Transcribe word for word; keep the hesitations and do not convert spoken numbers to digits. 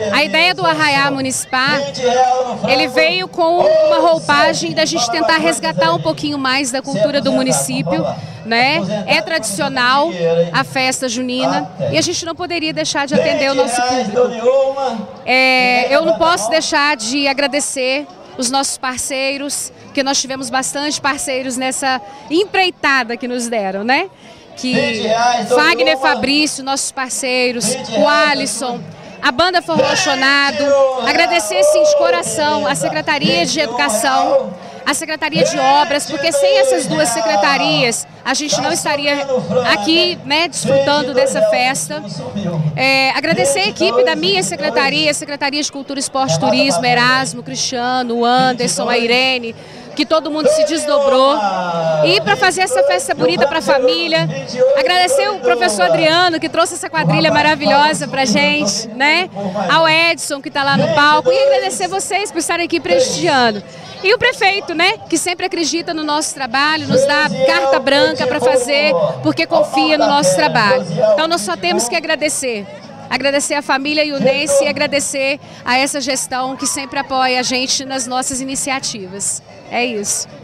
A ideia do Arraiá Municipal, ele veio com uma roupagem da gente tentar resgatar um pouquinho mais da cultura do município, né? É tradicional a festa junina e a gente não poderia deixar de atender o nosso público. É, eu não posso deixar de agradecer os nossos parceiros, porque nós tivemos bastante parceiros nessa empreitada que nos deram, né? Que Fagner Fabrício, nossos parceiros, o Alisson, a banda Forrochonado, agradecer sim de coração a Secretaria de Educação, a Secretaria de Obras, porque sem essas duas secretarias a gente não estaria aqui, né, desfrutando dessa festa. É, agradecer a equipe da minha secretaria, a Secretaria de Cultura, Esporte e Turismo, Erasmo, Cristiano, o Anderson, a Irene, que todo mundo se desdobrou. E para fazer essa festa bonita para a família, agradecer o professor Adriano, que trouxe essa quadrilha maravilhosa para a gente, né? Ao Edson, que está lá no palco, e agradecer vocês por estarem aqui prestigiando. E o prefeito, né, que sempre acredita no nosso trabalho, nos dá carta branca para fazer, porque confia no nosso trabalho. Então nós só temos que agradecer. Agradecer a família Iunense e agradecer a essa gestão que sempre apoia a gente nas nossas iniciativas. É isso.